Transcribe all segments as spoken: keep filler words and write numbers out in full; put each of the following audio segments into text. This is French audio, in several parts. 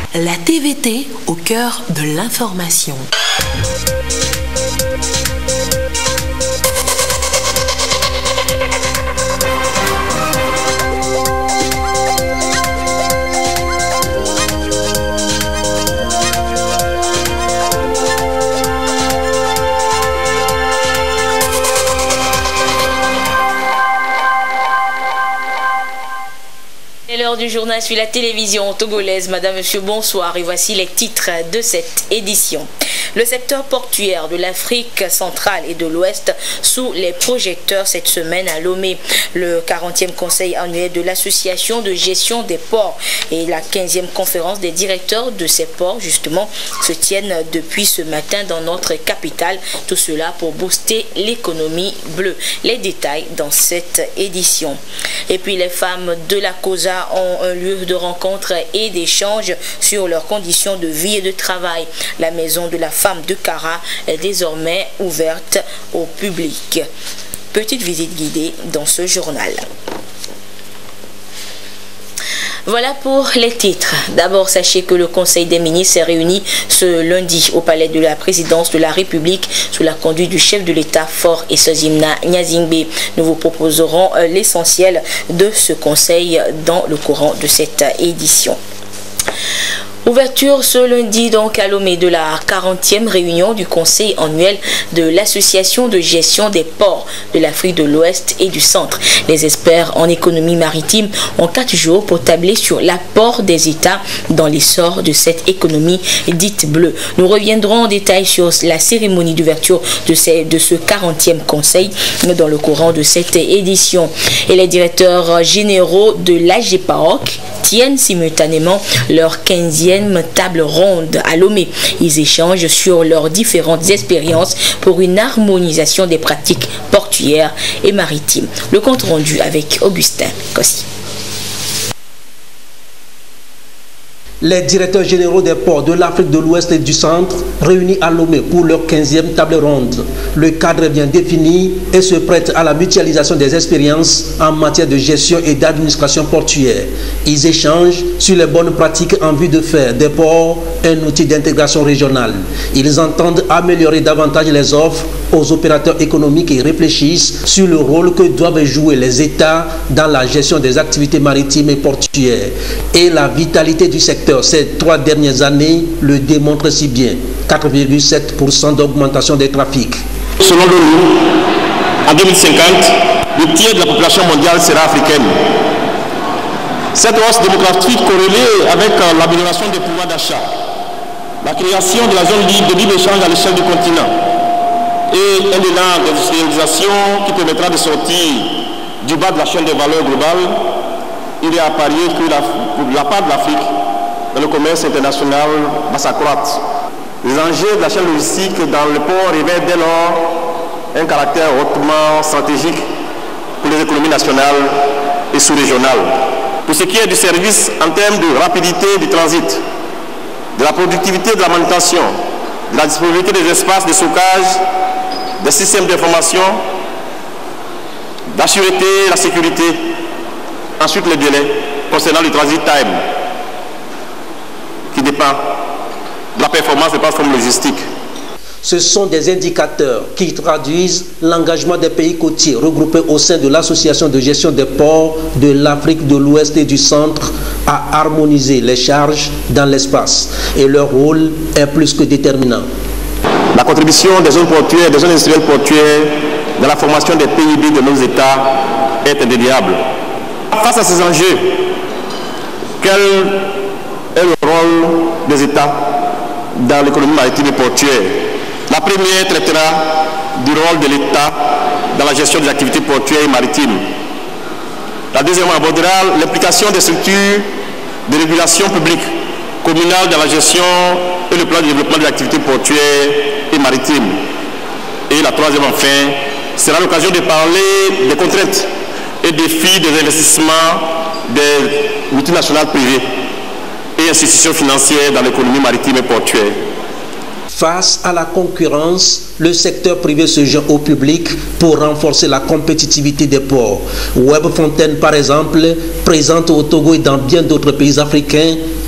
La T V T au cœur de l'information. C'est l'heure du journal sur la télévision togolaise. Madame, Monsieur, bonsoir et voici les titres de cette édition. Le secteur portuaire de l'Afrique centrale et de l'Ouest sous les projecteurs cette semaine à Lomé. Le quarantième conseil annuel de l'association de gestion des ports et la quinzième conférence des directeurs de ces ports justement se tiennent depuis ce matin dans notre capitale. Tout cela pour booster l'économie bleue. Les détails dans cette édition. Et puis les femmes de la COSA ont un lieu de rencontre et d'échange sur leurs conditions de vie et de travail. La maison de la femme de Kara est désormais ouverte au public. Petite visite guidée dans ce journal. Voilà pour les titres. D'abord, sachez que le Conseil des ministres s'est réuni ce lundi au palais de la présidence de la République sous la conduite du chef de l'État Faure Essouzimna Gnazingbe. Nous vous proposerons l'essentiel de ce conseil dans le courant de cette édition. Ouverture ce lundi donc à Lomé de la quarantième réunion du conseil annuel de l'association de gestion des ports de l'Afrique de l'Ouest et du Centre. Les experts en économie maritime ont quatre jours pour tabler sur l'apport des États dans l'essor de cette économie dite bleue. Nous reviendrons en détail sur la cérémonie d'ouverture de, ces, de ce quarantième conseil dans le courant de cette édition. Et les directeurs généraux de l'A G P A O C tiennent simultanément leur quinzième table ronde à Lomé. Ils échangent sur leurs différentes expériences pour une harmonisation des pratiques portuaires et maritimes. Le compte rendu avec Augustin Kossi. Les directeurs généraux des ports de l'Afrique de l'Ouest et du Centre réunis à Lomé pour leur quinzième table ronde. Le cadre est bien défini et se prête à la mutualisation des expériences en matière de gestion et d'administration portuaire. Ils échangent sur les bonnes pratiques en vue de faire des ports un outil d'intégration régionale. Ils entendent améliorer davantage les offres aux opérateurs économiques et réfléchissent sur le rôle que doivent jouer les États dans la gestion des activités maritimes et portuaires. Et la vitalité du secteur ces trois dernières années le démontre si bien. quatre virgule sept pour cent d'augmentation des trafics. Selon l'ONU, en deux mille cinquante, le tiers de la population mondiale sera africaine. Cette hausse démographique corrélée avec l'amélioration des pouvoirs d'achat, la création de la zone libre de libre-échange à l'échelle du continent et un élan d'industrialisation qui permettra de sortir du bas de la chaîne de valeur globale, il est à parier que la, la part de l'Afrique dans le commerce international va s'accroître. Les enjeux de la chaîne logistique dans le port revêtent dès lors un caractère hautement stratégique pour les économies nationales et sous-régionales. Pour ce qui est du service en termes de rapidité du transit, de la productivité de la manutention, de la disponibilité des espaces de stockage, des systèmes d'information, d'assurer la sécurité, ensuite les délais concernant le transit time, qui dépend de la performance des plateformes logistiques. Ce sont des indicateurs qui traduisent l'engagement des pays côtiers regroupés au sein de l'Association de gestion des ports de l'Afrique de l'Ouest et du Centre à harmoniser les charges dans l'espace. Et leur rôle est plus que déterminant. La contribution des zones portuaires, des zones industrielles portuaires dans la formation des P I B de nos États est indéniable. Face à ces enjeux, quel est le rôle des États dans l'économie maritime et portuaire? La première traitera du rôle de l'État dans la gestion des activités portuaires et maritimes. La deuxième abordera l'implication des structures de régulation publique communale dans la gestion et le plan de développement des activités portuaires et maritimes. Et la troisième, enfin, sera l'occasion de parler des contraintes et défis des investissements des multinationales privées et institutions financières dans l'économie maritime et portuaire. Face à la concurrence, le secteur privé se joint au public pour renforcer la compétitivité des ports. Webfontaine, par exemple, présente au Togo et dans bien d'autres pays africains,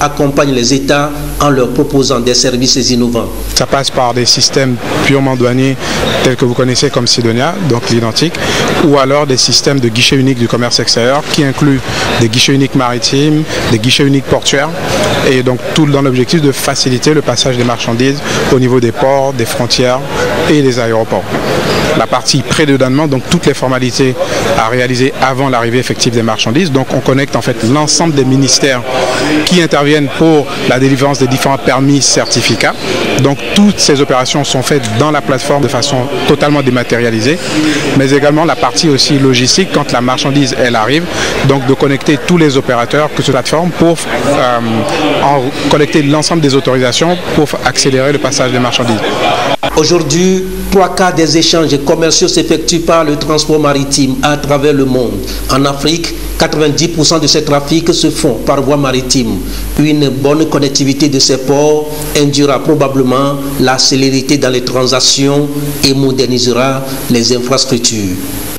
accompagne les États en leur proposant des services innovants. Ça passe par des systèmes purement douaniers tels que vous connaissez comme Sidonia, donc l'identique, ou alors des systèmes de guichets uniques du commerce extérieur qui incluent des guichets uniques maritimes, des guichets uniques portuaires, et donc tout dans l'objectif de faciliter le passage des marchandises au niveau des ports, des frontières et des aéroports. La partie prédédouanement, donc toutes les formalités à réaliser avant l'arrivée effective des marchandises. Donc on connecte en fait l'ensemble des ministères qui interviennent pour la délivrance des différents permis, certificats. Donc toutes ces opérations sont faites dans la plateforme de façon totalement dématérialisée, mais également la partie aussi logistique quand la marchandise elle arrive, donc de connecter tous les opérateurs que cette plateforme pour euh, en collecter l'ensemble des autorisations pour accélérer le passage des marchandises. Aujourd'hui, trois quarts des échanges commerciaux s'effectuent par le transport maritime à travers le monde. En Afrique, quatre-vingt-dix pour cent de ces trafics se font par voie maritime. Une bonne connectivité de ces ports induira probablement la célérité dans les transactions et modernisera les infrastructures.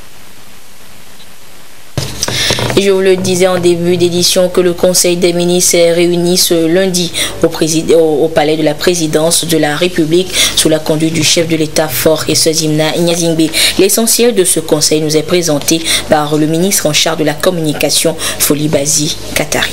Je vous le disais en début d'édition que le Conseil des ministres est réuni ce lundi au, au, au palais de la présidence de la République sous la conduite du chef de l'État Faure Eswazimna Gnassingbé. L'essentiel de ce conseil nous est présenté par le ministre en charge de la communication Folibazi Katari.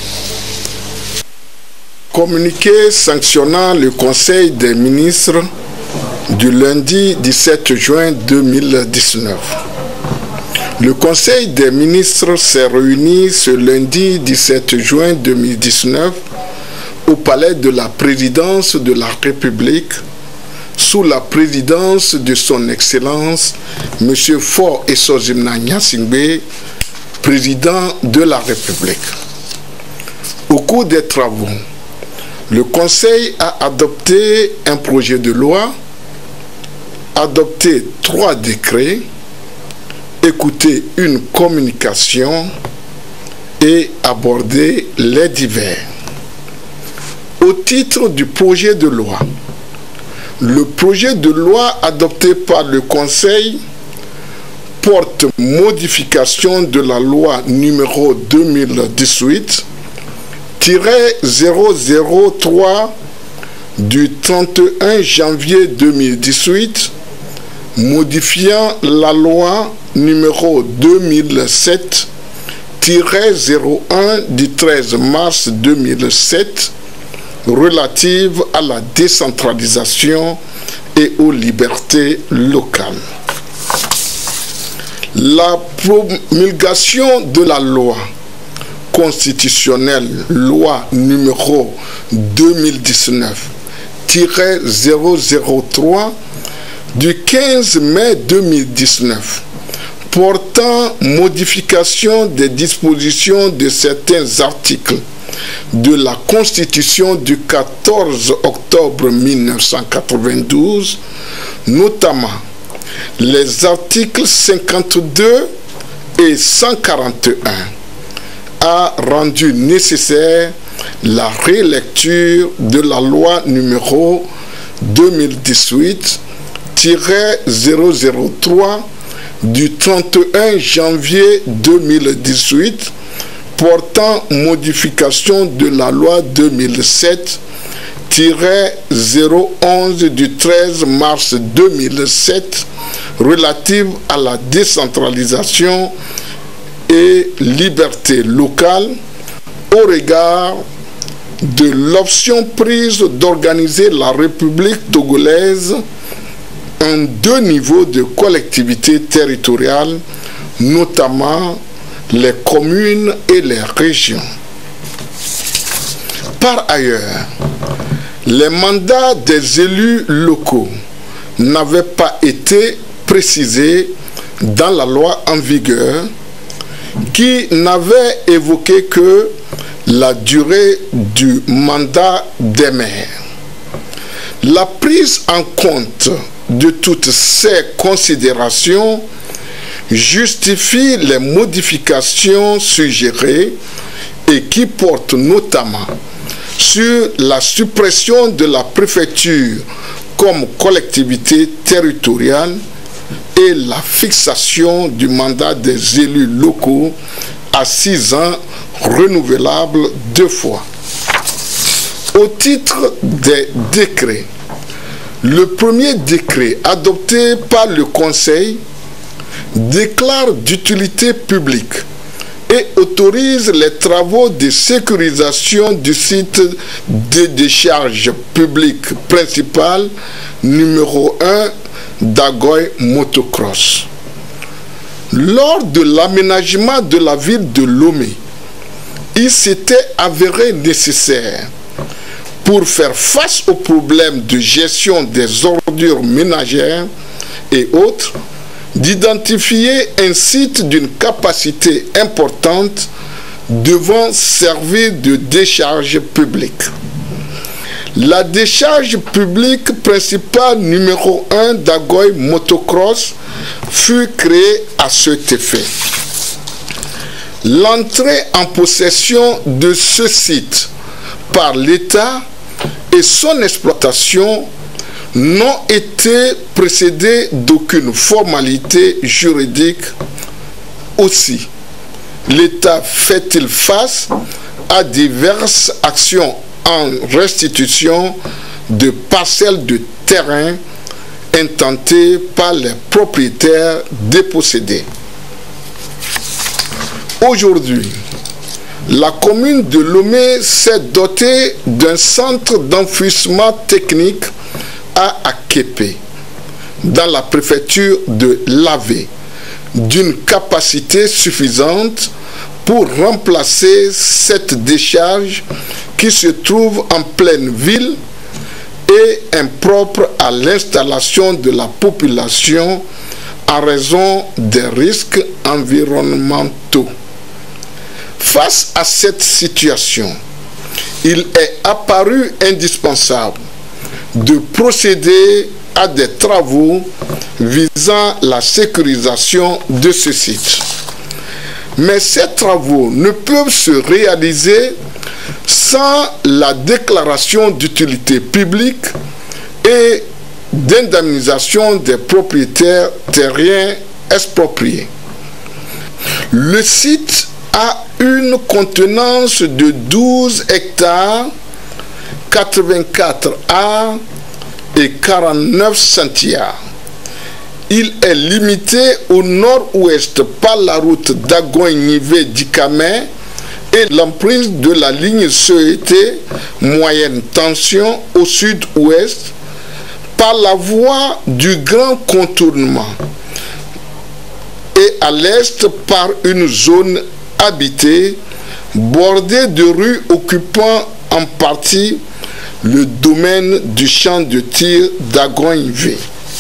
Communiqué sanctionnant le Conseil des ministres du lundi dix-sept juin deux mille dix-neuf. Le Conseil des ministres s'est réuni ce lundi dix-sept juin deux mille dix-neuf au palais de la présidence de la République sous la présidence de son Excellence M. Faure Eswazimna Gnassingbé, président de la République. Au cours des travaux, le Conseil a adopté un projet de loi, adopté trois décrets, écouter une communication et aborder les divers. Au titre du projet de loi, le projet de loi adopté par le Conseil porte modification de la loi numéro deux mille dix-huit tiret zéro zéro trois du trente et un janvier deux mille dix-huit modifiant la loi numéro deux mille sept tiret zéro un du treize mars deux mille sept relative à la décentralisation et aux libertés locales. La promulgation de la loi constitutionnelle, loi numéro deux mille dix-neuf tiret zéro zéro trois du quinze mai deux mille dix-neuf portant modification des dispositions de certains articles de la Constitution du quatorze octobre mille neuf cent quatre-vingt-douze, notamment les articles cinquante-deux et cent quarante et un, a rendu nécessaire la rélecture de la loi numéro deux mille dix-huit tiret zéro zéro trois du trente et un janvier deux mille dix-huit portant modification de la loi deux mille sept tiret zéro onze du treize mars deux mille sept relative à la décentralisation et liberté locale au regard de l'option prise d'organiser la République togolaise en deux niveaux de collectivité territoriale, notamment les communes et les régions. Par ailleurs, les mandats des élus locaux n'avaient pas été précisés dans la loi en vigueur qui n'avait évoqué que la durée du mandat des maires. La prise en compte de toutes ces considérations justifie les modifications suggérées et qui portent notamment sur la suppression de la préfecture comme collectivité territoriale et la fixation du mandat des élus locaux à six ans renouvelable deux fois. au titre des décrets. Le premier décret adopté par le Conseil déclare d'utilité publique et autorise les travaux de sécurisation du site de décharge publique principal numéro un d'Agoy Motocross. Lors de l'aménagement de la ville de Lomé, il s'était avéré nécessaire, pour faire face aux problèmes de gestion des ordures ménagères et autres, d'identifier un site d'une capacité importante devant servir de décharge publique. La décharge publique principale numéro un d'Agoy Motocross fut créée à cet effet. L'entrée en possession de ce site par l'État et son exploitation n'ont été précédées d'aucune formalité juridique. Aussi, l'État fait-il face à diverses actions en restitution de parcelles de terrain intentées par les propriétaires dépossédés. Aujourd'hui, la commune de Lomé s'est dotée d'un centre d'enfouissement technique à Aképe, dans la préfecture de Lavé, d'une capacité suffisante pour remplacer cette décharge qui se trouve en pleine ville et impropre à l'installation de la population en raison des risques environnementaux. Face à cette situation, il est apparu indispensable de procéder à des travaux visant la sécurisation de ce site. Mais ces travaux ne peuvent se réaliser sans la déclaration d'utilité publique et d'indemnisation des propriétaires terriens expropriés. Le site a une contenance de douze hectares, quatre-vingt-quatre arts et quarante-neuf centiares. Il est limité au nord-ouest par la route d'Agoy-Nivé-Dikame et l'emprise de la ligne C E T moyenne tension au sud-ouest par la voie du grand contournement et à l'est par une zone habitée bordée de rues occupant en partie le domaine du champ de tir d'Agoy-Nivé.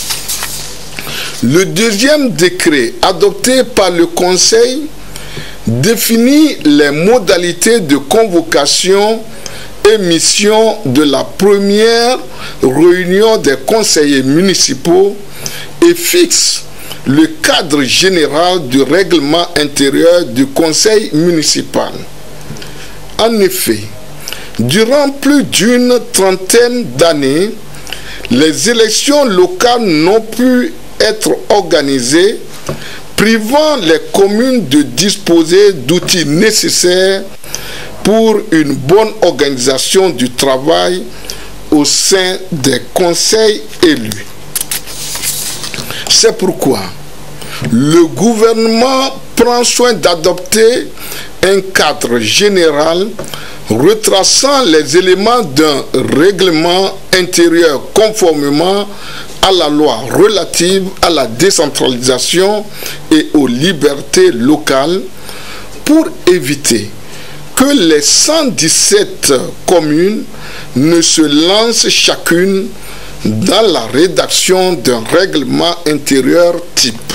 Le deuxième décret adopté par le Conseil définit les modalités de convocation et mission de la première réunion des conseillers municipaux et fixe le cadre général du règlement intérieur du conseil municipal. En effet, durant plus d'une trentaine d'années, les élections locales n'ont pu être organisées, privant les communes de disposer d'outils nécessaires pour une bonne organisation du travail au sein des conseils élus. C'est pourquoi le gouvernement prend soin d'adopter un cadre général retraçant les éléments d'un règlement intérieur conformément à la loi relative à la décentralisation et aux libertés locales pour éviter que les cent dix-sept communes ne se lancent chacune dans la rédaction d'un règlement intérieur type.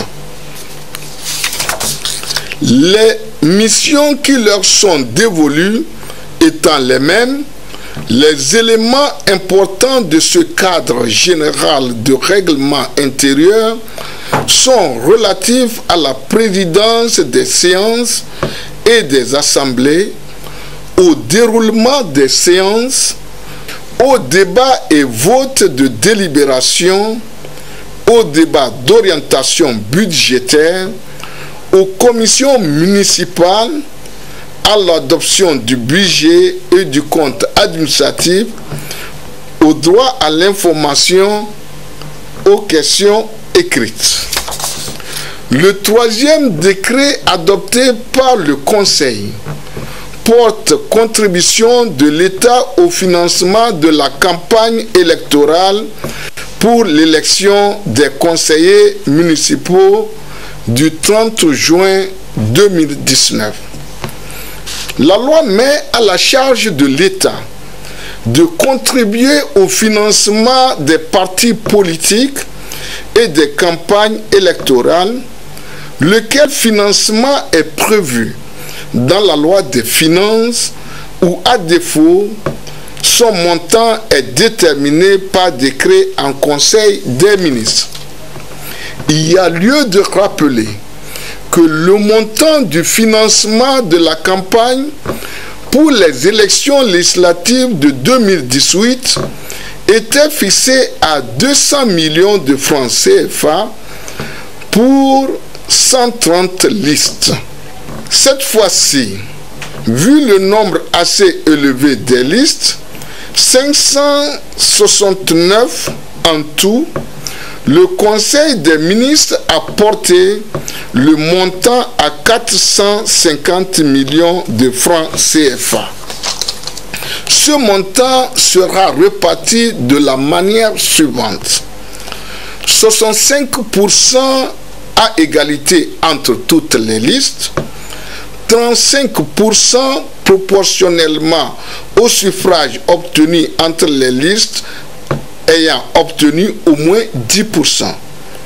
Les missions qui leur sont dévolues étant les mêmes, les éléments importants de ce cadre général de règlement intérieur sont relatifs à la présidence des séances et des assemblées, au déroulement des séances, au débat et vote de délibération, au débat d'orientation budgétaire, aux commissions municipales, à l'adoption du budget et du compte administratif, au droit à l'information, aux questions écrites. Le troisième décret adopté par le Conseil porte contribution de l'État au financement de la campagne électorale pour l'élection des conseillers municipaux du trente juin deux mille dix-neuf. La loi met à la charge de l'État de contribuer au financement des partis politiques et des campagnes électorales, lequel financement est prévu dans la loi des finances ou, à défaut, son montant est déterminé par décret en Conseil des ministres. Il y a lieu de rappeler que le montant du financement de la campagne pour les élections législatives de deux mille dix-huit était fixé à deux cents millions de francs C F A pour cent trente listes. Cette fois-ci, vu le nombre assez élevé des listes, cinq cent soixante-neuf en tout, le Conseil des ministres a porté le montant à quatre cent cinquante millions de francs C F A. Ce montant sera réparti de la manière suivante. soixante-cinq pour cent à égalité entre toutes les listes, trente-cinq pour cent proportionnellement au suffrage obtenu entre les listes ayant obtenu au moins dix pour cent.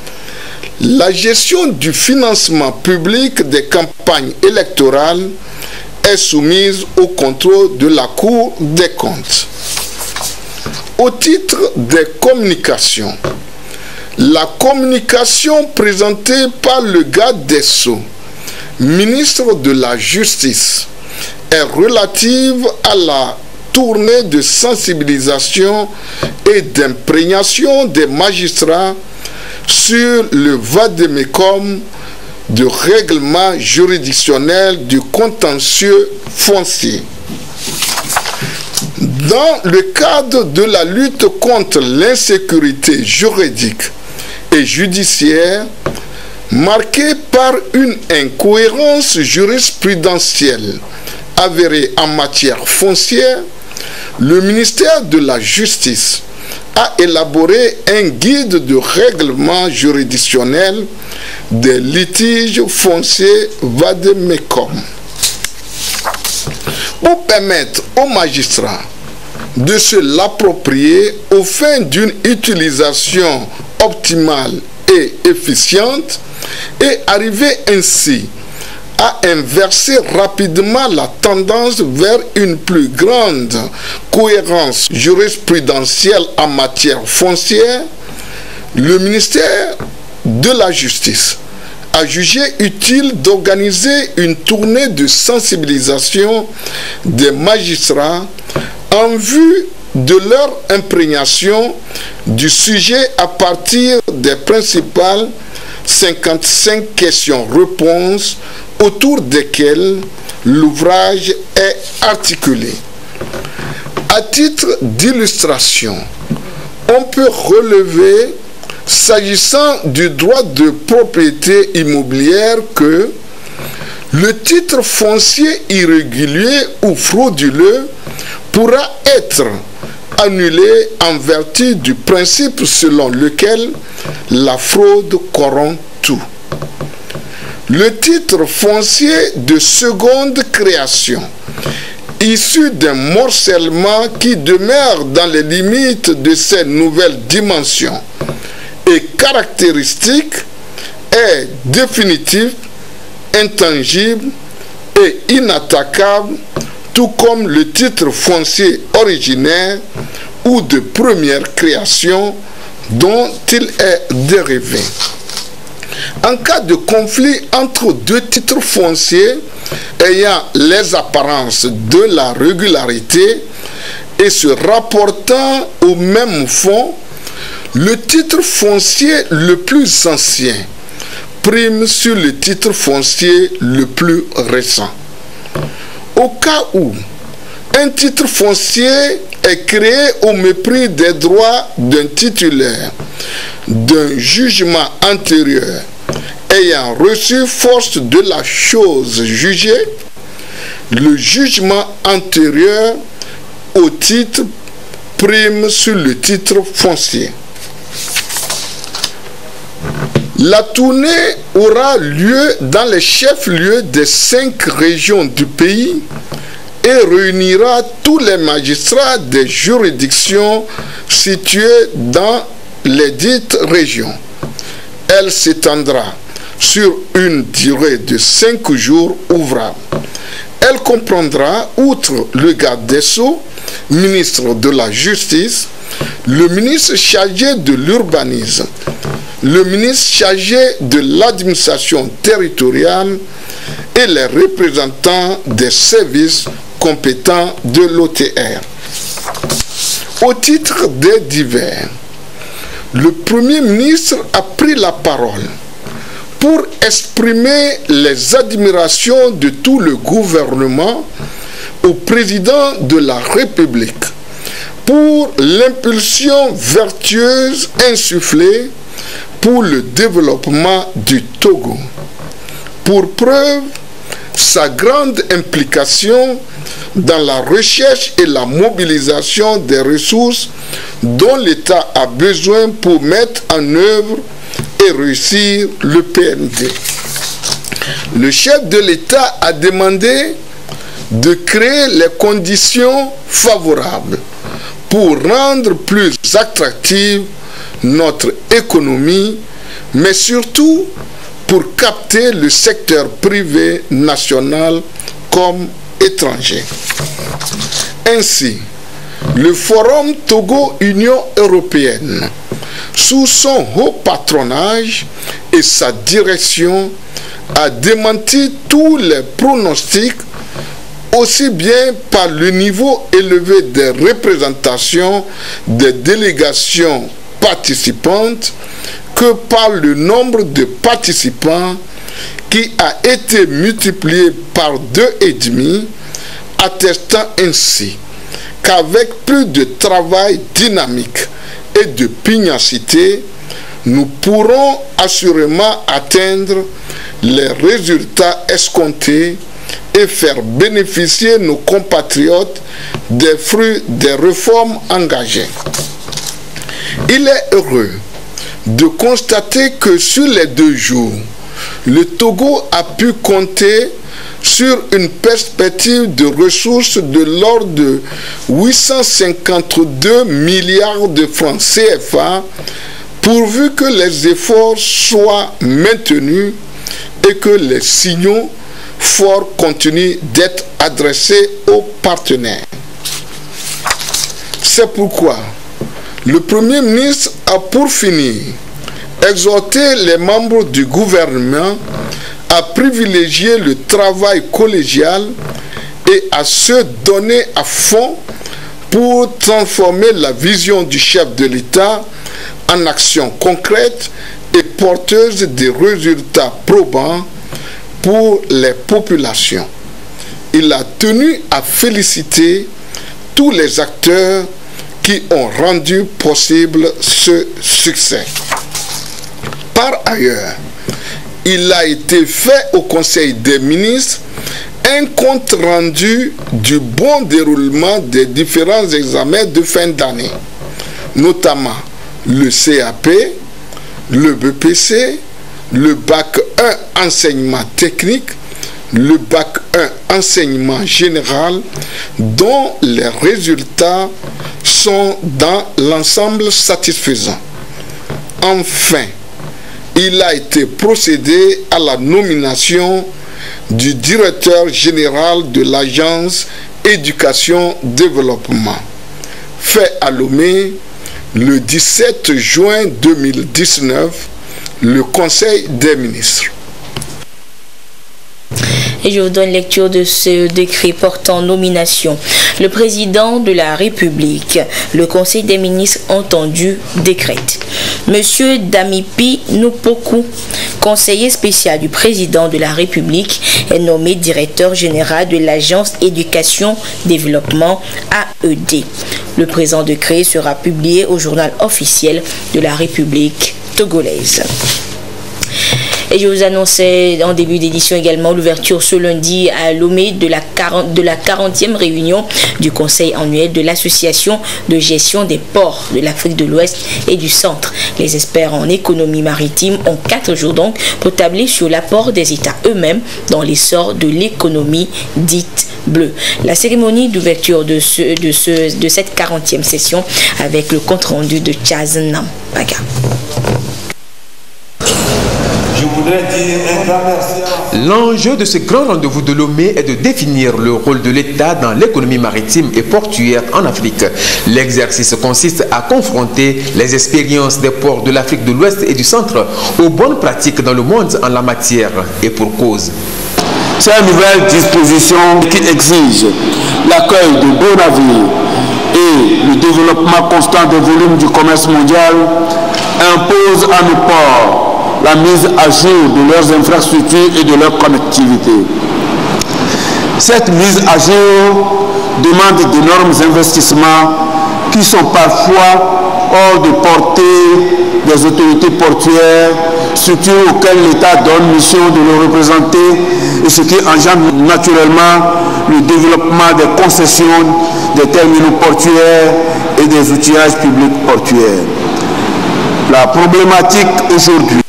La gestion du financement public des campagnes électorales est soumise au contrôle de la Cour des comptes. Au titre des communications, la communication présentée par le garde des Sceaux, ministre de la Justice, est relative à la tournée de sensibilisation et d'imprégnation des magistrats sur le vade-mecum de règlement juridictionnel du contentieux foncier. Dans le cadre de la lutte contre l'insécurité juridique et judiciaire, marquée par une incohérence jurisprudentielle avérée en matière foncière, le ministère de la Justice a élaboré un guide de règlement juridictionnel des litiges fonciers vade-mecum. Pour permettre aux magistrats de se l'approprier aux fins d'une utilisation optimale et efficiente et arriver ainsi à inverser rapidement la tendance vers une plus grande cohérence jurisprudentielle en matière foncière, le ministère de la Justice a jugé utile d'organiser une tournée de sensibilisation des magistrats en vue de leur imprégnation du sujet à partir des principales cinquante-cinq questions-réponses autour desquelles l'ouvrage est articulé. À titre d'illustration, on peut relever, s'agissant du droit de propriété immobilière, que le titre foncier irrégulier ou frauduleux pourra être annulé en vertu du principe selon lequel la fraude corrompt tout. Le titre foncier de seconde création, issu d'un morcellement qui demeure dans les limites de ces nouvelles dimensions et caractéristiques, est définitif, intangible et inattaquable, tout comme le titre foncier originaire ou de première création dont il est dérivé. En cas de conflit entre deux titres fonciers ayant les apparences de la régularité et se rapportant au même fonds, le titre foncier le plus ancien prime sur le titre foncier le plus récent. Au cas où Un titre foncier est créé au mépris des droits d'un titulaire d'un jugement antérieur ayant reçu force de la chose jugée. Le jugement antérieur au titre prime sur le titre foncier. La tournée aura lieu dans les chefs-lieux des cinq régions du pays et réunira tous les magistrats des juridictions situées dans les dites régions. Elle s'étendra sur une durée de cinq jours ouvrables. Elle comprendra, outre le garde des Sceaux, ministre de la Justice, le ministre chargé de l'urbanisme, le ministre chargé de l'administration territoriale et les représentants des services compétents de l'O T R. Au titre des divers, le Premier ministre a pris la parole pour exprimer les admirations de tout le gouvernement au président de la République pour l'impulsion vertueuse insufflée pour le développement du Togo. Pour preuve, sa grande implication dans la recherche et la mobilisation des ressources dont l'État a besoin pour mettre en œuvre et réussir le P N D. Le chef de l'État a demandé de créer les conditions favorables pour rendre plus attractive notre économie, mais surtout pour capter le secteur privé national comme étranger. Ainsi, le Forum Togo-Union européenne, sous son haut patronage et sa direction, a démenti tous les pronostics, aussi bien par le niveau élevé des représentations des délégations participantes que par le nombre de participants qui a été multiplié par deux et demi, attestant ainsi qu'avec plus de travail dynamique et de pugnacité, nous pourrons assurément atteindre les résultats escomptés et faire bénéficier nos compatriotes des fruits des réformes engagées. Il est heureux de constater que sur les deux jours, le Togo a pu compter sur une perspective de ressources de l'ordre de huit cent cinquante-deux milliards de francs C F A, pourvu que les efforts soient maintenus et que les signaux forts continuent d'être adressés aux partenaires. C'est pourquoi le Premier ministre a, pour finir, exhorté les membres du gouvernement à privilégier le travail collégial et à se donner à fond pour transformer la vision du chef de l'État en actions concrètes et porteuses de résultats probants pour les populations. Il a tenu à féliciter tous les acteurs qui ont rendu possible ce succès. Par ailleurs, il a été fait au Conseil des ministres un compte rendu du bon déroulement des différents examens de fin d'année, notamment le C A P, le B P C, le bac un enseignement technique, le bac un enseignement général, dont les résultats sont dans l'ensemble satisfaisants. Enfin, il a été procédé à la nomination du directeur général de l'agence Éducation Développement, fait à Lomé le dix-sept juin deux mille dix-neuf, le Conseil des ministres. Et je vous donne lecture de ce décret portant nomination. Le président de la République, le Conseil des ministres entendu décrète. Monsieur Damipi Nupoku, conseiller spécial du président de la République est nommé directeur général de l'Agence Éducation Développement A E D. Le présent décret sera publié au journal officiel de la République togolaise. Et je vous annonçais en début d'édition également l'ouverture ce lundi à Lomé de la, de la quarantième réunion du Conseil annuel de l'Association de gestion des ports de l'Afrique de l'Ouest et du Centre. Les experts en économie maritime ont quatre jours donc pour tabler sur l'apport des États eux-mêmes dans l'essor de l'économie dite bleue. La cérémonie d'ouverture de, ce, de, ce, de cette quarantième session avec le compte-rendu de Chaznam Baga. L'enjeu de ce grand rendez-vous de Lomé est de définir le rôle de l'État dans l'économie maritime et portuaire en Afrique. L'exercice consiste à confronter les expériences des ports de l'Afrique de l'Ouest et du Centre aux bonnes pratiques dans le monde en la matière, et pour cause. C'est une nouvelle disposition qui exige l'accueil de beaux navires et le développement constant des volumes du commerce mondial impose à nos ports la mise à jour de leurs infrastructures et de leur connectivité. Cette mise à jour demande d'énormes investissements qui sont parfois hors de portée des autorités portuaires, structures auxquelles l'État donne mission de le représenter, et ce qui engendre naturellement le développement des concessions, des terminaux portuaires et des outillages publics portuaires. La problématique aujourd'hui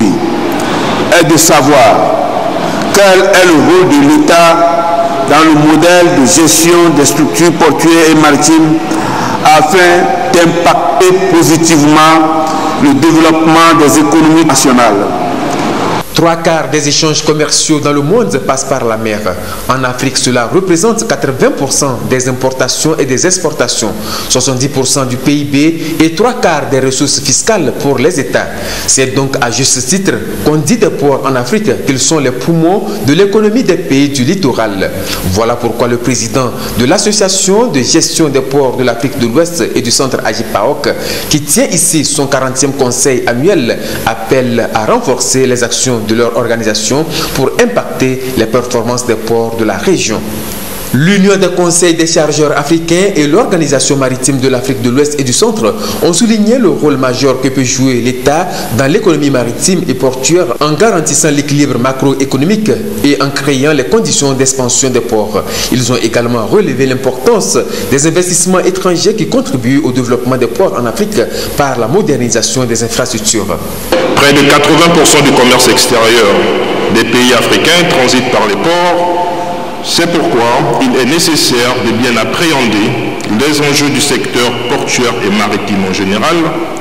est de savoir quel est le rôle de l'État dans le modèle de gestion des structures portuaires et maritimes afin d'impacter positivement le développement des économies nationales. Trois quarts des échanges commerciaux dans le monde passent par la mer. En Afrique, cela représente quatre-vingts pour cent des importations et des exportations, soixante-dix pour cent du P I B et trois quarts des ressources fiscales pour les États. C'est donc à juste titre qu'on dit des ports en Afrique qu'ils sont les poumons de l'économie des pays du littoral. Voilà pourquoi le président de l'Association de gestion des ports de l'Afrique de l'Ouest et du Centre A J P A O C, qui tient ici son quarantième conseil annuel, appelle à renforcer les actions de leur organisation pour impacter les performances des ports de la région. L'Union des conseils des chargeurs africains et l'Organisation maritime de l'Afrique de l'Ouest et du Centre ont souligné le rôle majeur que peut jouer l'État dans l'économie maritime et portuaire en garantissant l'équilibre macroéconomique et en créant les conditions d'expansion des ports. Ils ont également relevé l'importance des investissements étrangers qui contribuent au développement des ports en Afrique par la modernisation des infrastructures. Près de quatre-vingts pour cent du commerce extérieur des pays africains transite par les ports. C'est pourquoi il est nécessaire de bien appréhender les enjeux du secteur portuaire et maritime en général,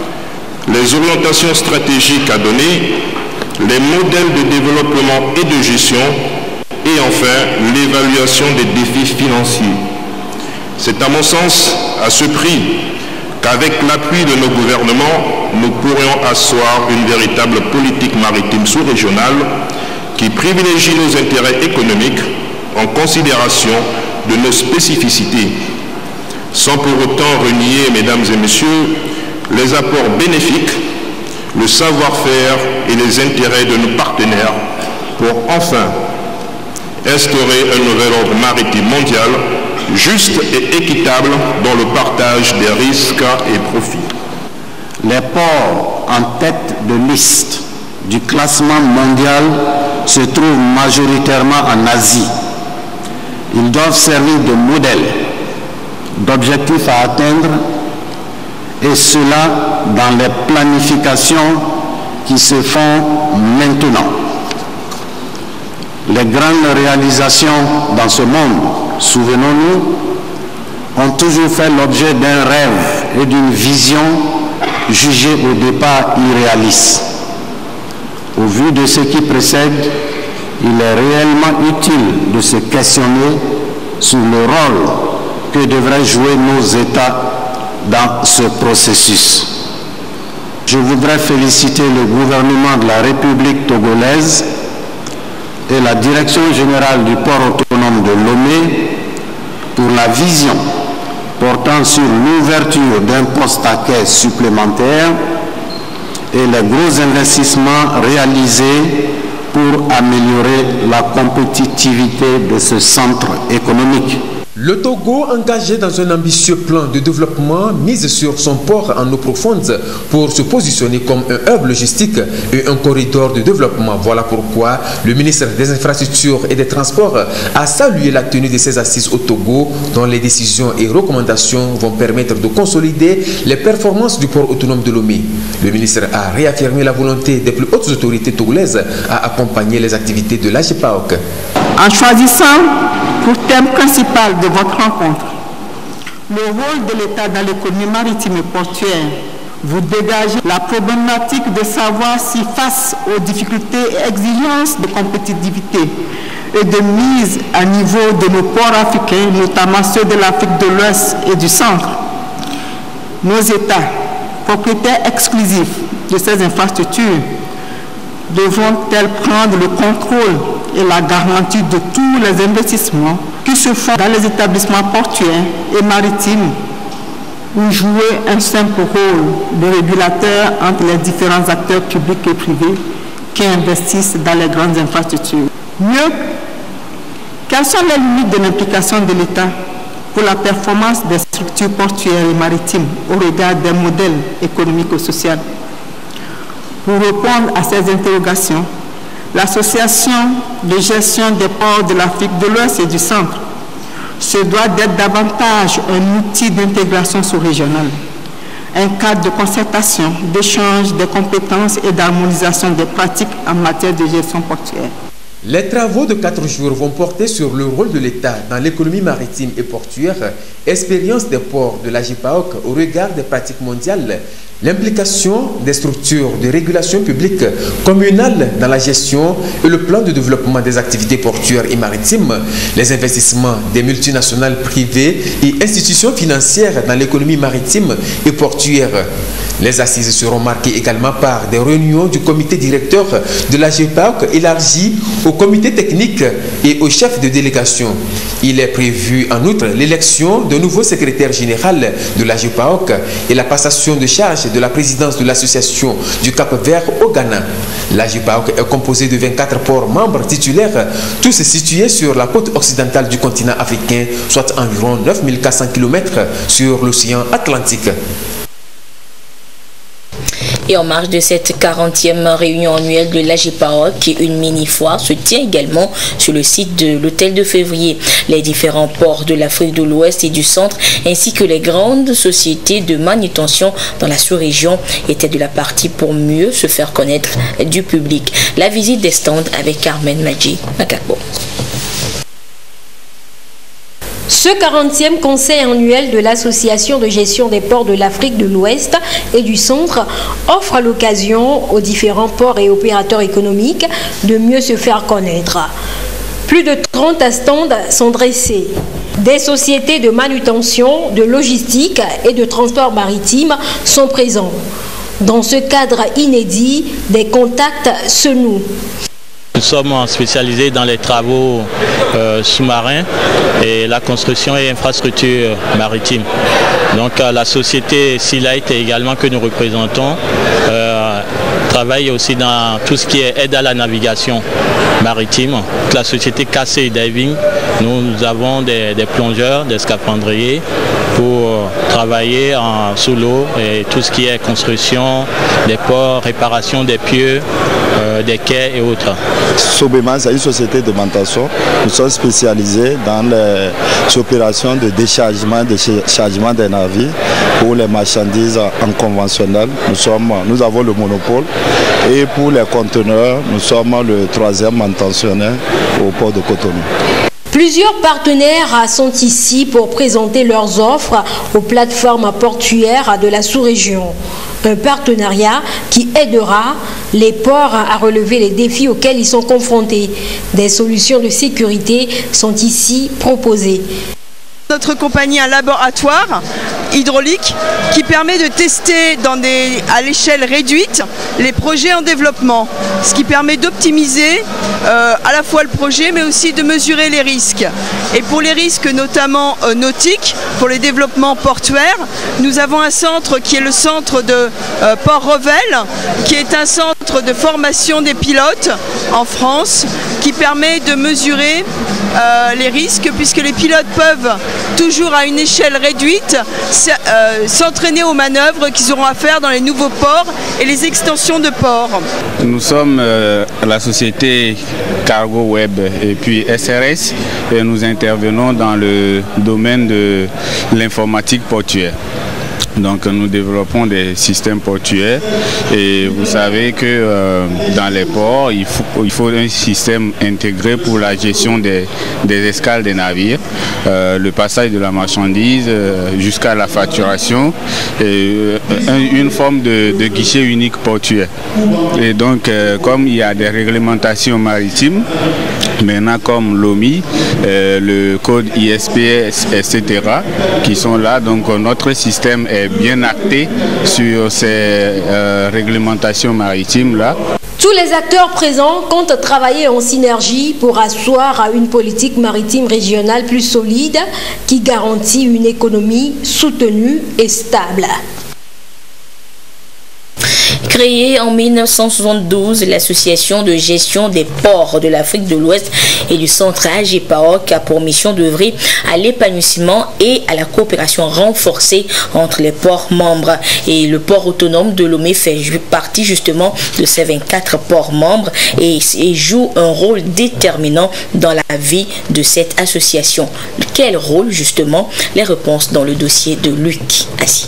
les orientations stratégiques à donner, les modèles de développement et de gestion, et enfin l'évaluation des défis financiers. C'est à mon sens à ce prix qu'avec l'appui de nos gouvernements, nous pourrions asseoir une véritable politique maritime sous-régionale qui privilégie nos intérêts économiques en considération de nos spécificités, sans pour autant renier, mesdames et messieurs, les apports bénéfiques, le savoir-faire et les intérêts de nos partenaires pour enfin instaurer un nouvel ordre maritime mondial juste et équitable dans le partage des risques et profits. Les ports en tête de liste du classement mondial se trouvent majoritairement en Asie. Ils doivent servir de modèle, d'objectifs à atteindre, et cela dans les planifications qui se font maintenant. Les grandes réalisations dans ce monde, souvenons-nous, ont toujours fait l'objet d'un rêve et d'une vision jugée au départ irréaliste. Au vu de ce qui précède, il est réellement utile de se questionner sur le rôle que devraient jouer nos États dans ce processus. Je voudrais féliciter le gouvernement de la République togolaise et la Direction générale du port autonome de Lomé pour la vision portant sur l'ouverture d'un poste à quai supplémentaire et les gros investissements réalisés pour améliorer la compétitivité de ce centre économique. Le Togo, engagé dans un ambitieux plan de développement, mise sur son port en eau profonde pour se positionner comme un hub logistique et un corridor de développement. Voilà pourquoi le ministre des Infrastructures et des Transports a salué la tenue de ces assises au Togo, dont les décisions et recommandations vont permettre de consolider les performances du port autonome de Lomé. Le ministre a réaffirmé la volonté des plus hautes autorités togolaises à accompagner les activités de l'A G P A O C. En choisissant pour thème principal de votre rencontre le rôle de l'État dans l'économie maritime et portuaire, vous dégagez la problématique de savoir si face aux difficultés et exigences de compétitivité et de mise à niveau de nos ports africains, notamment ceux de l'Afrique de l'Ouest et du Centre, nos États, propriétaires exclusifs de ces infrastructures, devront-elles prendre le contrôle et la garantie de tous les investissements qui se font dans les établissements portuaires et maritimes ou jouer un simple rôle de régulateur entre les différents acteurs publics et privés qui investissent dans les grandes infrastructures. Mieux, quelles sont les limites de l'implication de l'État pour la performance des structures portuaires et maritimes au regard des modèles économiques et sociaux? Pour répondre à ces interrogations, l'Association de gestion des ports de l'Afrique de l'Ouest et du Centre se doit d'être davantage un outil d'intégration sous-régionale, un cadre de concertation, d'échange des compétences et d'harmonisation des pratiques en matière de gestion portuaire. Les travaux de quatre jours vont porter sur le rôle de l'État dans l'économie maritime et portuaire, expérience des ports de l'A G P A O C au regard des pratiques mondiales, l'implication des structures de régulation publique communale dans la gestion et le plan de développement des activités portuaires et maritimes, les investissements des multinationales privées et institutions financières dans l'économie maritime et portuaire. Les assises seront marquées également par des réunions du comité directeur de l'A G P A O C élargi au comité technique et au chef de délégation. Il est prévu en outre l'élection d'un nouveau secrétaire général de l'A G P A O C et la passation de charge de la présidence de l'association du Cap-Vert au Ghana. L'A G P A O C est composé de vingt-quatre ports membres titulaires, tous situés sur la côte occidentale du continent africain, soit environ neuf mille quatre cents kilomètres sur l'océan Atlantique. Et en marge de cette quarantième réunion annuelle de l'A G P A O C, une mini-foire se tient également sur le site de l'Hôtel de Février. Les différents ports de l'Afrique de l'Ouest et du Centre, ainsi que les grandes sociétés de manutention dans la sous-région, étaient de la partie pour mieux se faire connaître du public. La visite des stands avec Carmen Madji Makakbo. Ce quarantième conseil annuel de l'Association de gestion des ports de l'Afrique de l'Ouest et du Centre offre l'occasion aux différents ports et opérateurs économiques de mieux se faire connaître. Plus de trente stands sont dressés. Des sociétés de manutention, de logistique et de transport maritime sont présents. Dans ce cadre inédit, des contacts se nouent. Nous sommes spécialisés dans les travaux euh, sous-marins et la construction et infrastructures maritimes. Donc euh, la société Sealight également que nous représentons euh, travaille aussi dans tout ce qui est aide à la navigation maritime. La société K C Diving, nous, nous avons des, des plongeurs, des scaphandriers pour travailler en, sous l'eau et tout ce qui est construction des ports, réparation des pieux, euh, des quais et autres. Sobema, c'est une société de manutention. Nous sommes spécialisés dans les opérations de déchargement, de chargement des navires pour les marchandises en conventionnel. Nous, sommes, nous avons le monopole. Et pour les conteneurs, nous sommes le troisième manutentionnaire au port de Cotonou. Plusieurs partenaires sont ici pour présenter leurs offres aux plateformes portuaires de la sous-région. Un partenariat qui aidera les ports à relever les défis auxquels ils sont confrontés. Des solutions de sécurité sont ici proposées. Notre compagnie a un laboratoire hydraulique qui permet de tester dans des, à l'échelle réduite les projets en développement, ce qui permet d'optimiser euh, à la fois le projet mais aussi de mesurer les risques. Et pour les risques notamment euh, nautiques, pour les développements portuaires, nous avons un centre qui est le centre de euh, Port-Revel, qui est un centre centre de formation des pilotes en France qui permet de mesurer euh, les risques, puisque les pilotes peuvent toujours à une échelle réduite euh, s'entraîner aux manœuvres qu'ils auront à faire dans les nouveaux ports et les extensions de ports. Nous sommes euh, la société Cargo Web et puis S R S et nous intervenons dans le domaine de l'informatique portuaire. Donc nous développons des systèmes portuaires et vous savez que euh, dans les ports, il faut, il faut un système intégré pour la gestion des, des escales des navires, euh, le passage de la marchandise euh, jusqu'à la facturation et euh, un, une forme de, de guichet unique portuaire. Et donc euh, comme il y a des réglementations maritimes, maintenant comme l'O M I, euh, le code I S P S, et cetera, qui sont là, donc notre système est bien acté sur ces euh, réglementations maritimes-là. Tous les acteurs présents comptent travailler en synergie pour asseoir une politique maritime régionale plus solide qui garantit une économie soutenue et stable. Créée en mille neuf cent soixante-douze, l'association de gestion des ports de l'Afrique de l'Ouest et du centre A G P A O C a pour mission d'œuvrer à l'épanouissement et à la coopération renforcée entre les ports membres. Et le port autonome de Lomé fait partie justement de ces vingt-quatre ports membres et, et joue un rôle déterminant dans la vie de cette association. Quel rôle justement? Les réponses dans le dossier de Luc Assis.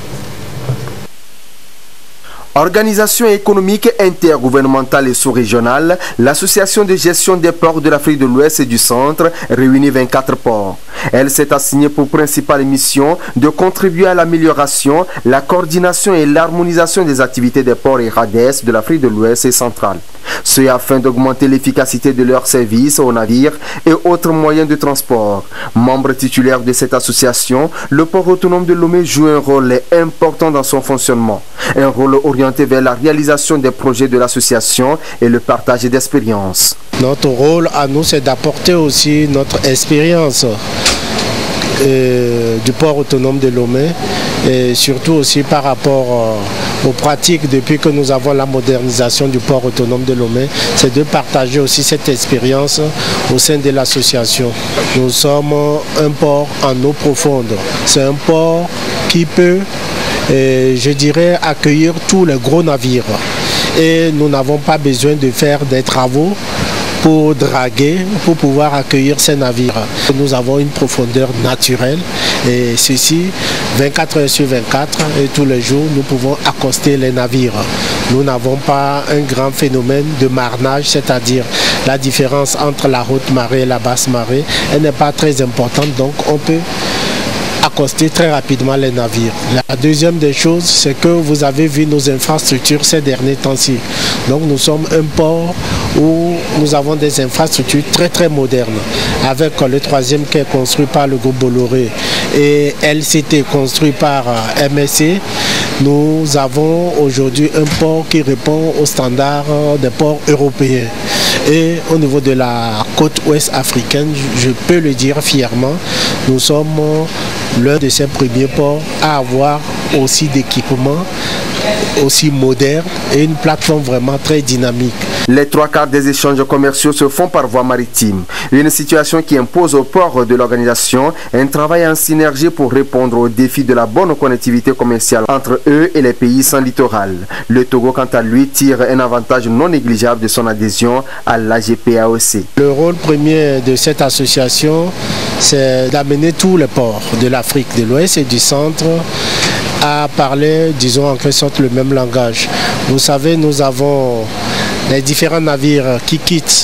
Organisation économique intergouvernementale et sous-régionale, l'association de gestion des ports de l'Afrique de l'Ouest et du Centre réunit vingt-quatre ports. Elle s'est assignée pour principale mission de contribuer à l'amélioration, la coordination et l'harmonisation des activités des ports et RADES de l'Afrique de l'Ouest et centrale. Ce afin d'augmenter l'efficacité de leurs services aux navires et autres moyens de transport. Membre titulaire de cette association, le port autonome de Lomé joue un rôle important dans son fonctionnement. Un rôle orienté vers la réalisation des projets de l'association et le partage d'expériences. Notre rôle à nous, c'est d'apporter aussi notre expérience euh, du port autonome de Lomé et surtout aussi par rapport euh, aux pratiques depuis que nous avons la modernisation du port autonome de Lomé, c'est de partager aussi cette expérience au sein de l'association. Nous sommes un port en eau profonde. C'est un port qui peut, euh, je dirais, accueillir tous les gros navires. Et nous n'avons pas besoin de faire des travaux pour draguer, pour pouvoir accueillir ces navires. Nous avons une profondeur naturelle et ceci, vingt-quatre heures sur vingt-quatre et tous les jours, nous pouvons accoster les navires. Nous n'avons pas un grand phénomène de marnage, c'est-à-dire la différence entre la haute marée et la basse marée, elle n'est pas très importante, donc on peut accoster très rapidement les navires. La deuxième des choses, c'est que vous avez vu nos infrastructures ces derniers temps-ci. Donc nous sommes un port où nous avons des infrastructures très très modernes, avec le troisième quai construit par le groupe Bolloré et L C T construit par M S C. Nous avons aujourd'hui un port qui répond aux standards des ports européens. Et au niveau de la côte ouest africaine, je peux le dire fièrement, nous sommes l'un de ces premiers ports à avoir aussi d'équipements aussi moderne et une plateforme vraiment très dynamique. Les trois quarts des échanges commerciaux se font par voie maritime. Une situation qui impose au port de l'organisation un travail en synergie pour répondre aux défis de la bonne connectivité commerciale entre eux et les pays sans littoral. Le Togo, quant à lui, tire un avantage non négligeable de son adhésion à l'A G P A O C. Le rôle premier de cette association, c'est d'amener tous les ports de l'Afrique de l'Ouest et du Centre à parler, disons, en quelque sorte le même langage. Vous savez, nous avons les différents navires qui quittent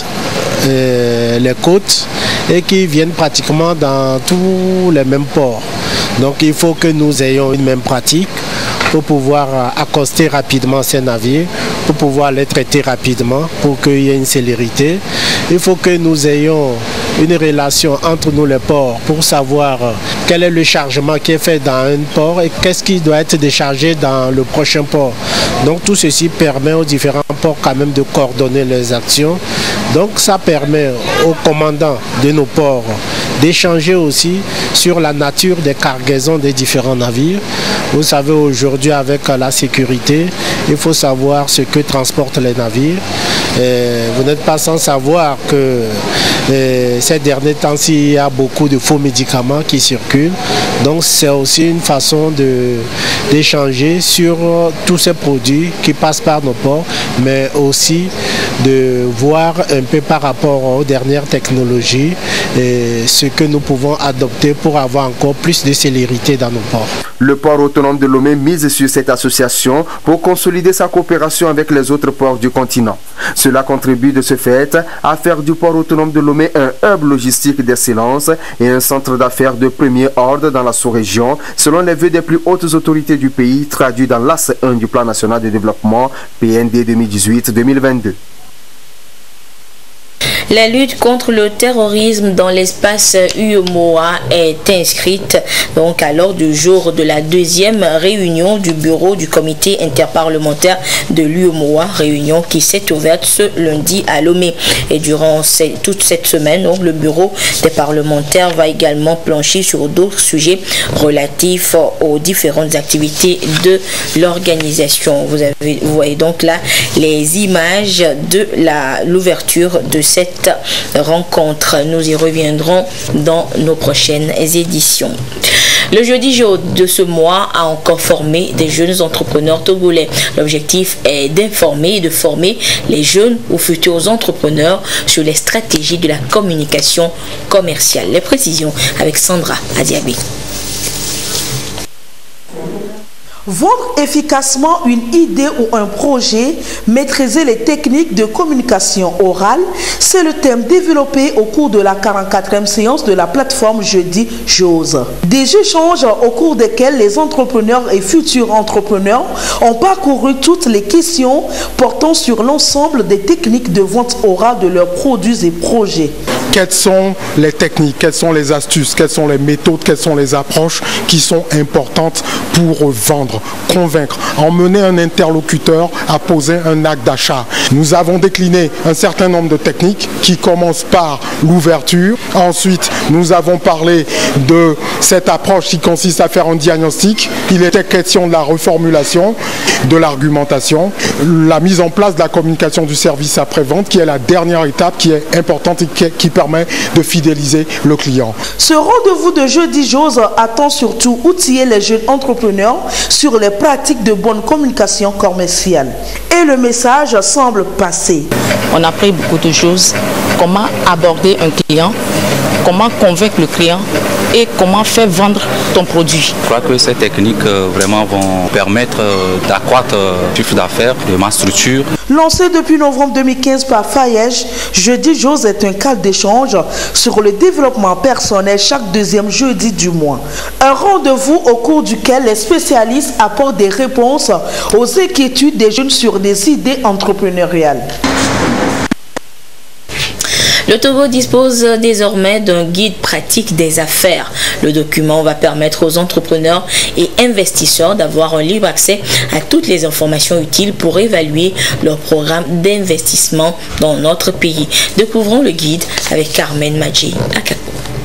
euh, les côtes et qui viennent pratiquement dans tous les mêmes ports. Donc il faut que nous ayons une même pratique pour pouvoir accoster rapidement ces navires, pour pouvoir les traiter rapidement, pour qu'il y ait une célérité. Il faut que nous ayons une relation entre nous les ports pour savoir quel est le chargement qui est fait dans un port et qu'est-ce qui doit être déchargé dans le prochain port. Donc tout ceci permet aux différents ports quand même de coordonner les actions. Donc ça permet aux commandants de nos ports d'échanger aussi sur la nature des cargaisons des différents navires. Vous savez, aujourd'hui, avec la sécurité, il faut savoir ce que transportent les navires. Et vous n'êtes pas sans savoir que et ces derniers temps-ci, il y a beaucoup de faux médicaments qui circulent. Donc c'est aussi une façon de, d'échanger sur tous ces produits qui passent par nos ports, mais aussi de voir un peu par rapport aux dernières technologies et ce que nous pouvons adopter pour avoir encore plus de célérité dans nos ports. Le port autonome de Lomé mise sur cette association pour consolider sa coopération avec les autres ports du continent. Cela contribue de ce fait à faire du port autonome de Lomé un hub logistique d'excellence et un centre d'affaires de premier ordre dans la sous-région, selon les vœux des plus hautes autorités du pays, traduits dans l'axe un du Plan national de développement P N D deux mille dix-huit deux mille vingt-deux. La lutte contre le terrorisme dans l'espace U E M O A est inscrite donc à l'ordre du jour de la deuxième réunion du bureau du comité interparlementaire de l'U E M O A, réunion qui s'est ouverte ce lundi à Lomé. Et durant ces, toute cette semaine, donc, le bureau des parlementaires va également plancher sur d'autres sujets relatifs aux différentes activités de l'organisation. Vous avez, vous voyez donc là les images de la l'ouverture de cette rencontre. Nous y reviendrons dans nos prochaines éditions. Le jeudi de ce mois a encore formé des jeunes entrepreneurs togolais. L'objectif est d'informer et de former les jeunes ou futurs entrepreneurs sur les stratégies de la communication commerciale. Les précisions avec Sandra Adiabi. Vendre efficacement une idée ou un projet, maîtriser les techniques de communication orale, c'est le thème développé au cours de la quarante-quatrième séance de la plateforme Jeudi Jose. Des échanges au cours desquels les entrepreneurs et futurs entrepreneurs ont parcouru toutes les questions portant sur l'ensemble des techniques de vente orale de leurs produits et projets. Quelles sont les techniques, quelles sont les astuces, quelles sont les méthodes, quelles sont les approches qui sont importantes pour vendre, convaincre, emmener un interlocuteur à poser un acte d'achat. Nous avons décliné un certain nombre de techniques qui commencent par l'ouverture. Ensuite, nous avons parlé de cette approche qui consiste à faire un diagnostic. Il était question de la reformulation, de l'argumentation, la mise en place de la communication du service après-vente qui est la dernière étape qui est importante et qui, qui permet de fidéliser le client. Ce rendez-vous de Jeudi Jose attend surtout outiller les jeunes entrepreneurs sur les pratiques de bonne communication commerciale. Et le message semble passer. On a appris beaucoup de choses. Comment aborder un client, comment convaincre le client et comment faire vendre ton produit. Je crois que ces techniques euh, vraiment vont permettre euh, d'accroître euh, le chiffre d'affaires de ma structure. Lancé depuis novembre deux mille quinze par Fayège, Jeudi Jose est un cadre d'échange sur le développement personnel chaque deuxième jeudi du mois. Un rendez-vous au cours duquel les spécialistes apportent des réponses aux inquiétudes des jeunes sur des idées entrepreneuriales. Le Togo dispose désormais d'un guide pratique des affaires. Le document va permettre aux entrepreneurs et investisseurs d'avoir un libre accès à toutes les informations utiles pour évaluer leur programme d'investissement dans notre pays. Découvrons le guide avec Carmen Madji Akako.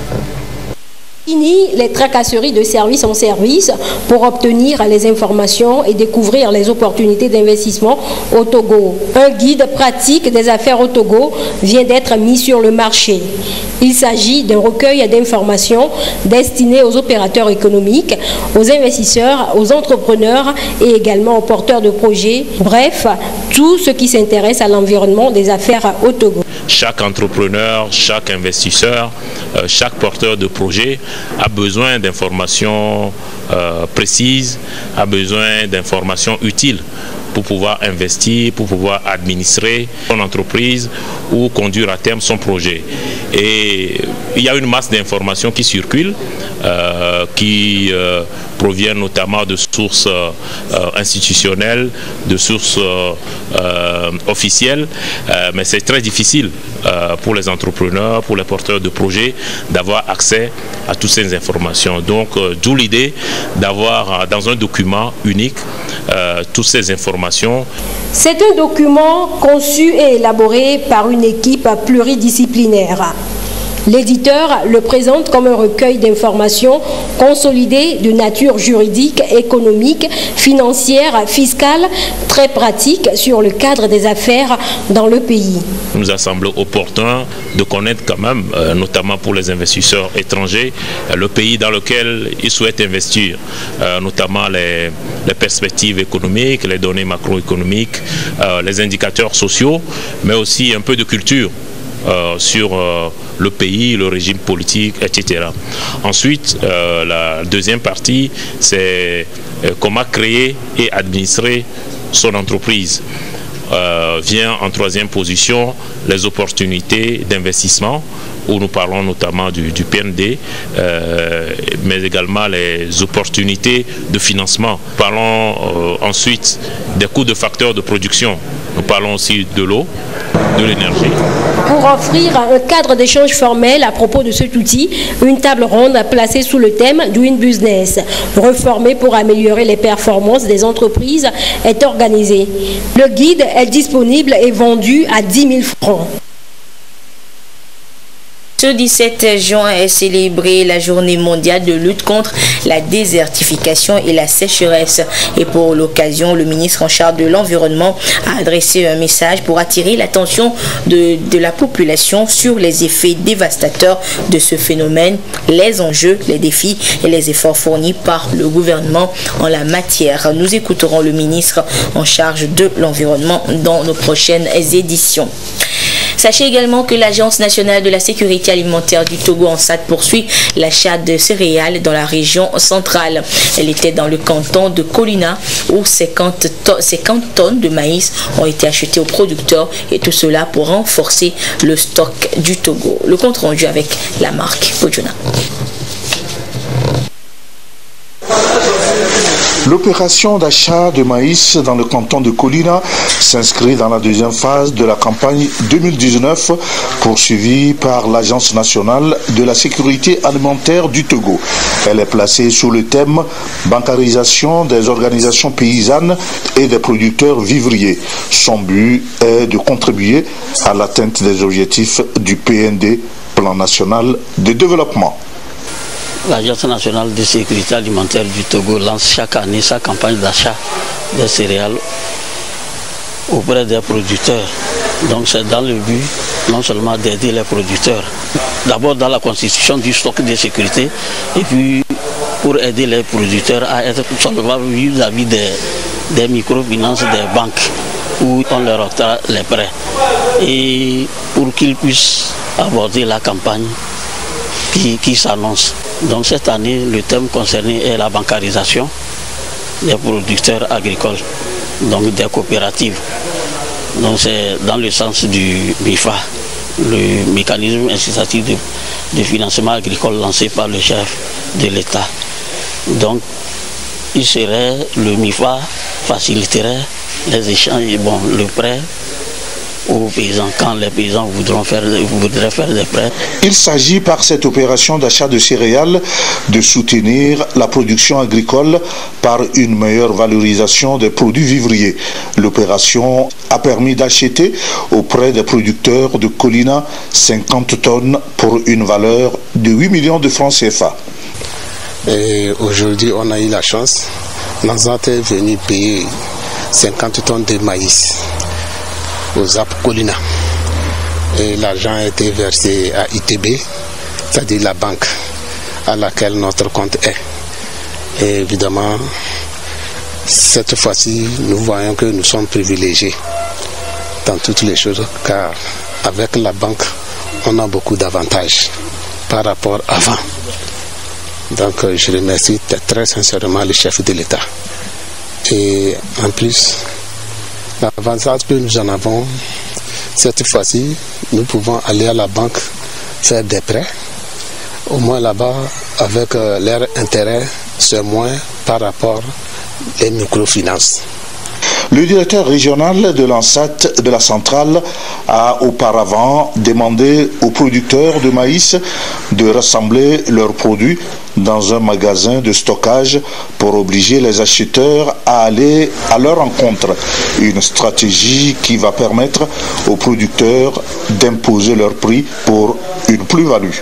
Fini les tracasseries de service en service pour obtenir les informations et découvrir les opportunités d'investissement au Togo. Un guide pratique des affaires au Togo vient d'être mis sur le marché. Il s'agit d'un recueil d'informations destiné aux opérateurs économiques, aux investisseurs, aux entrepreneurs et également aux porteurs de projets. Bref, tout ce qui s'intéresse à l'environnement des affaires au Togo. Chaque entrepreneur, chaque investisseur, euh, chaque porteur de projet a besoin d'informations euh, précises, a besoin d'informations utiles pour pouvoir investir, pour pouvoir administrer son entreprise ou conduire à terme son projet. Et il y a une masse d'informations qui circulent, euh, qui euh, proviennent notamment de sources euh, institutionnelles, de sources euh, euh, officielles, euh, mais c'est très difficile euh, pour les entrepreneurs, pour les porteurs de projets, d'avoir accès à toutes ces informations. Donc, euh, d'où l'idée d'avoir euh, dans un document unique euh, toutes ces informations. C'est un document conçu et élaboré par une équipe pluridisciplinaire. L'éditeur le présente comme un recueil d'informations consolidées de nature juridique, économique, financière, fiscale, très pratique sur le cadre des affaires dans le pays. Il nous a semblé opportun de connaître quand même, euh, notamment pour les investisseurs étrangers, euh, le pays dans lequel ils souhaitent investir, euh, notamment les, les perspectives économiques, les données macroéconomiques, euh, les indicateurs sociaux, mais aussi un peu de culture. Euh, sur euh, le pays, le régime politique, et cetera. Ensuite, euh, la deuxième partie, c'est euh, comment créer et administrer son entreprise. Euh, vient en troisième position les opportunités d'investissement, où nous parlons notamment du, du P N D, euh, mais également les opportunités de financement. Nous parlons euh, ensuite des coûts de facteurs de production. Nous parlons aussi de l'eau, de l'énergie. Pour offrir un cadre d'échange formel à propos de cet outil, une table ronde placée sous le thème Doing Business, reformée pour améliorer les performances des entreprises, est organisée. Le guide est disponible et vendu à dix mille francs. Ce dix-sept juin est célébrée la journée mondiale de lutte contre la désertification et la sécheresse. Et pour l'occasion, le ministre en charge de l'environnement a adressé un message pour attirer l'attention de, de la population sur les effets dévastateurs de ce phénomène, les enjeux, les défis et les efforts fournis par le gouvernement en la matière. Nous écouterons le ministre en charge de l'environnement dans nos prochaines éditions. Sachez également que l'Agence nationale de la sécurité alimentaire du Togo, ANSAT, poursuit l'achat de céréales dans la région centrale. Elle était dans le canton de Colina où cinquante tonnes de maïs ont été achetées aux producteurs, et tout cela pour renforcer le stock du Togo. Le compte rendu avec la marque Pojuna. L'opération d'achat de maïs dans le canton de Colina s'inscrit dans la deuxième phase de la campagne deux mille dix-neuf poursuivie par l'Agence nationale de la sécurité alimentaire du Togo. Elle est placée sous le thème bancarisation des organisations paysannes et des producteurs vivriers. Son but est de contribuer à l'atteinte des objectifs du P N D, Plan national de développement. L'Agence nationale de sécurité alimentaire du Togo lance chaque année sa campagne d'achat des céréales auprès des producteurs. Donc c'est dans le but non seulement d'aider les producteurs, d'abord dans la constitution du stock de sécurité, et puis pour aider les producteurs à être solvables vis-à-vis des, des microfinances des banques où on leur octroie les prêts, et pour qu'ils puissent aborder la campagne qui, qui s'annonce. Donc cette année, le thème concerné est la bancarisation des producteurs agricoles, donc des coopératives. Donc c'est dans le sens du M I F A, le mécanisme incitatif de, de financement agricole lancé par le chef de l'État. Donc il serait, le M I F A faciliterait les échanges, bon, le prêt aux paysans, quand les paysans voudront faire, voudraient faire des prêts. Il s'agit par cette opération d'achat de céréales de soutenir la production agricole par une meilleure valorisation des produits vivriers. L'opération a permis d'acheter auprès des producteurs de Colina cinquante tonnes pour une valeur de huit millions de francs C F A. Et aujourd'hui, on a eu la chance. L'ANSAT est venu payer cinquante tonnes de maïs aux A P Colina. Et l'argent a été versé à I T B, c'est-à-dire la banque à laquelle notre compte est. Et évidemment, cette fois-ci, nous voyons que nous sommes privilégiés dans toutes les choses, car avec la banque, on a beaucoup d'avantages par rapport à avant. Donc je remercie très sincèrement le chef de l'État. Et en plus, l'avantage que nous en avons, cette fois-ci, nous pouvons aller à la banque faire des prêts. Au moins là-bas, avec euh, leur intérêt, c'est moins par rapport aux microfinances. Le directeur régional de l'ANSAT de la centrale a auparavant demandé aux producteurs de maïs de rassembler leurs produits dans un magasin de stockage pour obliger les acheteurs à aller à leur rencontre. Une stratégie qui va permettre aux producteurs d'imposer leur prix pour une plus-value.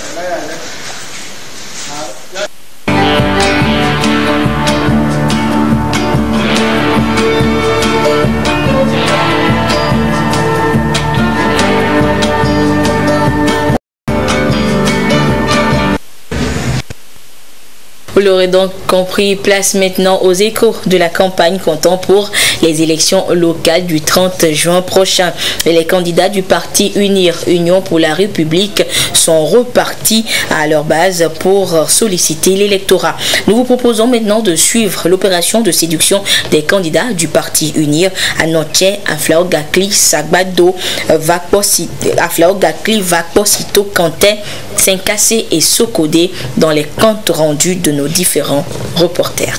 Vous l'aurez donc compris, place maintenant aux échos de la campagne comptant pour les élections locales du trente juin prochain. Et les candidats du parti Unir, Union pour la République, sont repartis à leur base pour solliciter l'électorat. Nous vous proposons maintenant de suivre l'opération de séduction des candidats du parti Unir à Noche, Aflaogakli, Sagbado, Aflaogakli, Vakposito, Kanté, Saint-Cassé et Sokodé dans les comptes rendus de nos différents reporters.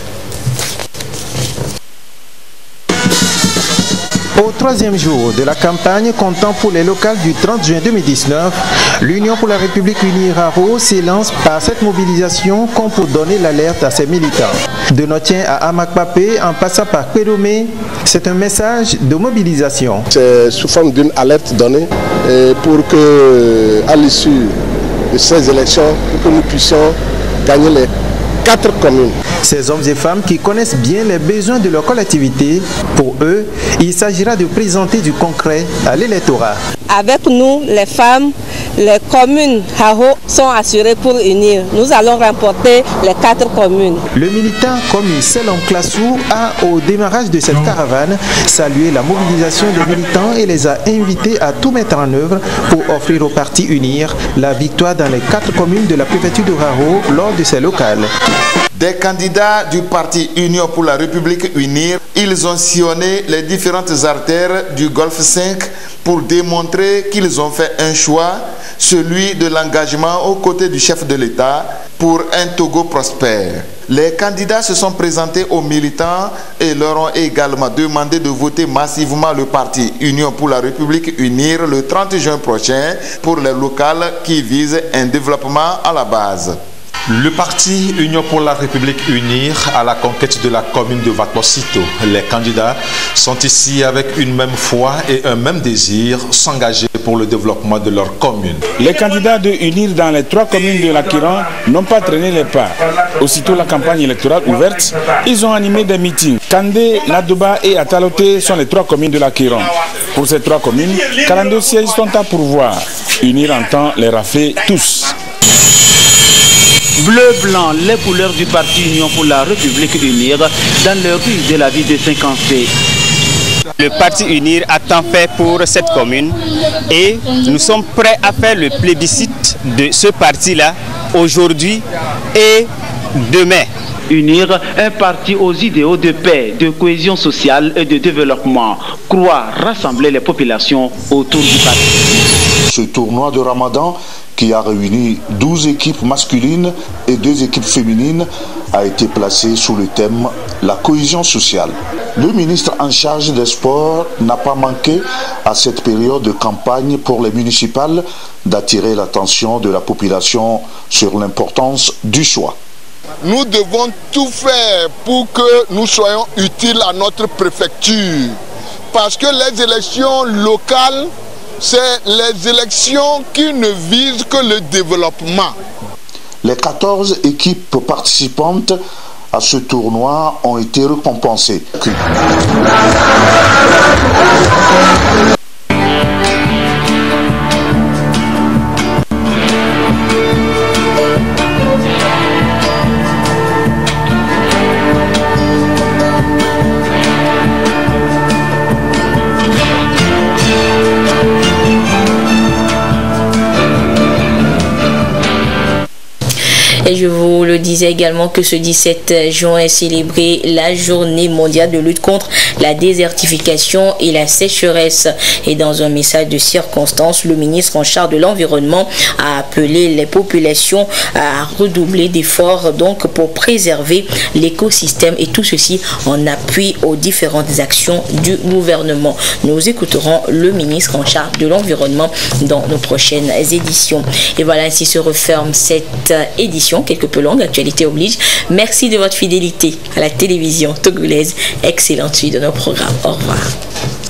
Au troisième jour de la campagne comptant pour les locales du trente juin deux mille dix-neuf, l'Union pour la République Unie Raro s'élance par cette mobilisation comme pour donner l'alerte à ses militants. De Notien à Amakpapé, en passant par Pédomé, c'est un message de mobilisation. C'est sous forme d'une alerte donnée pour que, à l'issue de ces élections, pour que nous puissions gagner les quatre communes. Ces hommes et femmes qui connaissent bien les besoins de leur collectivité, pour eux, il s'agira de présenter du concret à l'électorat. Avec nous, les femmes, les communes Haro sont assurées pour unir. Nous allons remporter les quatre communes. Le militant, comme une seule en Classou, a, au démarrage de cette caravane, salué la mobilisation des militants et les a invités à tout mettre en œuvre pour offrir au parti Unir la victoire dans les quatre communes de la préfecture de Haro lors de ces locales. Des candidats du parti Union pour la République Unir, ils ont sillonné les différentes artères du Golfe cinq pour démontrer qu'ils ont fait un choix, celui de l'engagement aux côtés du chef de l'État pour un Togo prospère. Les candidats se sont présentés aux militants et leur ont également demandé de voter massivement le parti Union pour la République Unir le trente juin prochain pour les locales qui visent un développement à la base. Le parti Union pour la République Unir à la conquête de la commune de Vakposito. Les candidats sont ici avec une même foi et un même désir, s'engager pour le développement de leur commune. Les candidats de Unir dans les trois communes de l'Akiran n'ont pas traîné les pas. Aussitôt la campagne électorale ouverte, ils ont animé des meetings. Kandé, Nadouba et Ataloté sont les trois communes de l'Akiran. Pour ces trois communes, quarante-deux sièges sont à pourvoir. Unir entend les rafler tous. Bleu, blanc, les couleurs du parti Union pour la République Unir dans les rues de la ville de Saint-Cassé. Le parti Unir a tant fait pour cette commune et nous sommes prêts à faire le plébiscite de ce parti-là aujourd'hui et demain. Unir, un parti aux idéaux de paix, de cohésion sociale et de développement, croit rassembler les populations autour du parti. Ce tournoi de Ramadan, qui a réuni douze équipes masculines et deux équipes féminines, a été placé sous le thème « La cohésion sociale ». Le ministre en charge des sports n'a pas manqué à cette période de campagne pour les municipales d'attirer l'attention de la population sur l'importance du choix. Nous devons tout faire pour que nous soyons utiles à notre préfecture. Parce que les élections locales, c'est les élections qui ne visent que le développement. Les quatorze équipes participantes à ce tournoi ont été récompensées. Et je vous le disais également que ce dix-sept juin est célébrée la journée mondiale de lutte contre la désertification et la sécheresse. Et dans un message de circonstance, le ministre en charge de l'environnement a appelé les populations à redoubler d'efforts donc pour préserver l'écosystème, et tout ceci en appui aux différentes actions du gouvernement. Nous écouterons le ministre en charge de l'environnement dans nos prochaines éditions. Et voilà, ainsi se referme cette édition quelque peu longue, actualité oblige. Merci de votre fidélité à la télévision togolaise. Excellente suite de nos programmes. Au revoir.